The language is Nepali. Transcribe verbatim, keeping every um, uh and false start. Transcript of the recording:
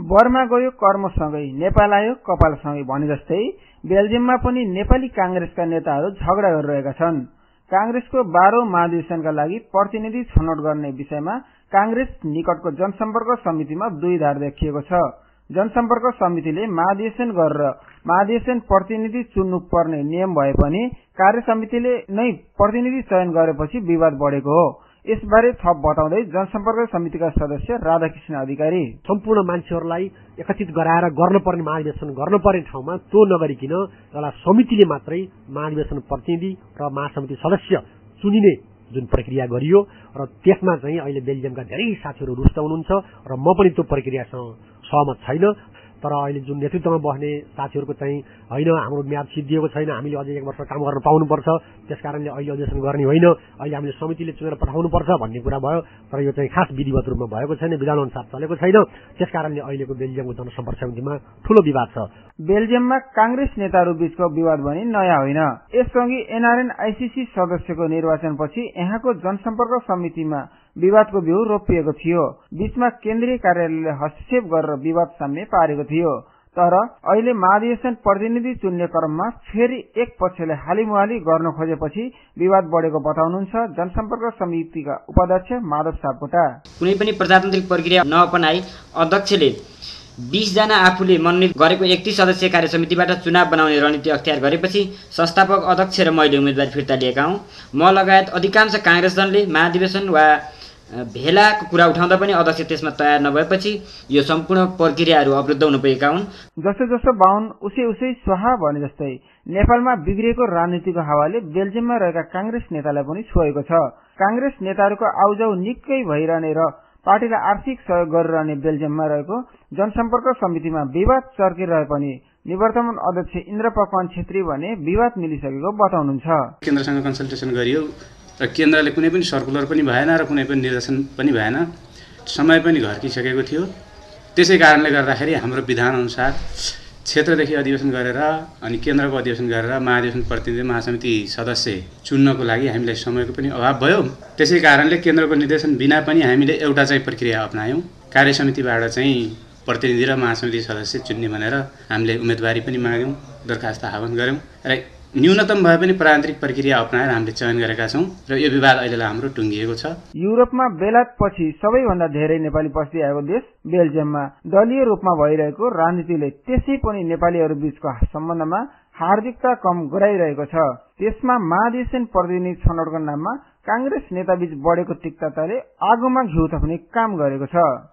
बर्मा गयो कर्मसँगै नेपाल आयो कपालसँगै भने जस्तै बेल्जियममा पनि नेपाली कांग्रेसका नेताहरू झगडा गरिरहेका छन्। कांग्रेसको बाह्रौं महाधिवेशनका लागि प्रतिनिधि छनौट गर्ने विषयमा कांग्रेस निकटको जनसम्पर्क समितिमा दुई धार देखिएको छ। जनसम्पर्क समितिले महाधिवेशन गरेर महाधिवेशन प्रतिनिधि चुन्नु पर्ने नियम भए पनि कार्य समितिले नै प्रतिनिधि चयन गरेपछि विवाद बढेको हो। यसबारे थप बताउँदै जनसम्पर्क समितिका सदस्य राधाकृष्ण अधिकारी, सम्पूर्ण मान्छेहरूलाई एकत्रित गराएर गर्नुपर्ने महाधिवेशन गर्नुपर्ने ठाउँमा त्यो नगरिकन एउटा समितिले मात्रै महाधिवेशन प्रतिनिधि र महासमिति सदस्य चुनिने जुन प्रक्रिया गरियो र त्यसमा चाहिँ अहिले बेल्जियमका धेरै साथीहरू रुष्ट हुनुहुन्छ र म पनि त्यो प्रक्रियासँग सहमत छैन। तर अहिले जुन नेतृत्वमा बस्ने साथीहरूको चाहिँ होइन, हाम्रो म्याद सिद्धिएको छैन, हामीले अझै एक वर्ष काम गर्न पाउनुपर्छ, त्यसकारणले अहिले अधिवेशन गर्ने होइन, अहिले हामीले समितिले चुनेर पठाउनुपर्छ भन्ने कुरा भयो। तर यो चाहिँ खास विधिवत रूपमा भएको छैन, विधान अनुसार चलेको छैन। त्यसकारणले अहिलेको बेल्जियमको जनसम्पर्क समितिमा ठूलो विवाद छ। बेल्जियममा कांग्रेस नेताहरू बीचको विवाद पनि नयाँ होइन। यससँगै एनआरएन आईसीसी सदस्यको निर्वाचनपछि यहाँको जनसम्पर्क समितिमा विवादको बिउ रोपिएको थियो। बीचमा केन्द्रीय कार्यालयले हस्तक्षेप गरेर विवाद साम्य पारेको थियो। तर अहिले महाधिवेशन प्रतिनिधि चुन्ने क्रममा फेरि एक पक्षले हालिमुहाली गर्न खोजेपछि विवाद बढेको बताउनुहुन्छ जनसम्पर्क समितिका उपाध्यक्ष माधव सापकोटा। कुनै पनि प्रजातान्त्रिक प्रक्रिया नअपनाई अध्यक्षले बीस जना आफूले मनोनित गरेको एकतीस सदस्यीय कार्य समितिबाट चुनाव बनाउने रणनीति अख्तियार गरेपछि संस्थापक अध्यक्ष र मैले उम्मेदवारी फिर्ता लिएका हौं। म लगायत अधिकांश कांग्रेस दलले महाधिवेशन वा भेलाको कुरा उठाउँदा पनि अध्यक्ष त्यसमा तयार नभएपछि यो सम्पूर्ण प्रक्रियाहरू अवरुद्ध हुन पुगेका हुन्। जसो जसो बाहुन उसै उसै स्वाहा भने जस्तै नेपालमा बिग्रिएको राजनीतिको हावाले बेल्जियममा रहेका कांग्रेस नेतालाई पनि छोएको छ। कांग्रेस नेताहरूको आउजाउ निकै भइरहने र पार्टीलाई आर्थिक सहयोग गरिरहने बेल्जियममा रहेको जनसम्पर्क समितिमा विवाद चर्किरहे पनि निवर्तमान अध्यक्ष इन्द्र पकवान छेत्री भने विवाद मिलिसकेको बताउनुहुन्छ। केन्द्रसँग कन्सल्टेसन गरियो र केन्द्रले कुनै पनि सर्कुलर पनि भएन र कुनै पनि निर्देशन पनि भएन, समय पनि घर्किसकेको थियो। त्यसै कारणले गर्दाखेरि हाम्रो विधान अनुसार क्षेत्रदेखि अधिवेशन गरेर अनि केन्द्रको अधिवेशन गरेर महाधिवेशन प्रतिनिधि महासमिति सदस्य चुन्नको लागि हामीलाई समयको पनि अभाव भयो। त्यसै कारणले केन्द्रको निर्देशन बिना पनि हामीले एउटा चाहिँ प्रक्रिया अपनायौं। कार्य समितिबाट चाहिँ प्रतिनिधि र महासमिति सदस्य चुन्ने भनेर हामीले उम्मेदवारी पनि माग्यौं, दरखास्त आह्वान गर्यौं र न्यूनतम भए पनि प्रान्तिक प्रक्रिया अपनाएर हामीले चयन गरेका छौं र यो विवाद अहिलेलाई हाम्रो टुङ्गिएको छ। युरोपमा बेलायतपछि सबैभन्दा धेरै नेपाली बस्दै आएको देश बेल्जियममा दलीय रूपमा भइरहेको राजनीतिले त्यसै पनि नेपालीहरू बीचको सम्बन्धमा हार्दिकता कम गराइरहेको छ। त्यसमा महाधिवेशन प्रतिनिधि छनौटको नाममा कांग्रेस नेताबीच बढेको तिक्तताले आगोमा घिउ थप्ने काम गरेको छ।